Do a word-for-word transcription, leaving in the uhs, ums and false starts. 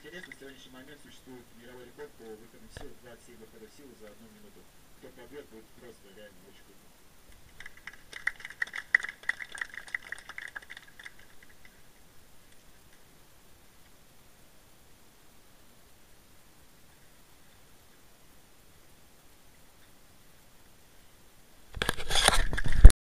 интересно, в сегодняшний момент существует мировой рекорд по выходу в силу, двадцать семь выходов в силу за одну минуту. Кто побьет, будет просто реально очень круто.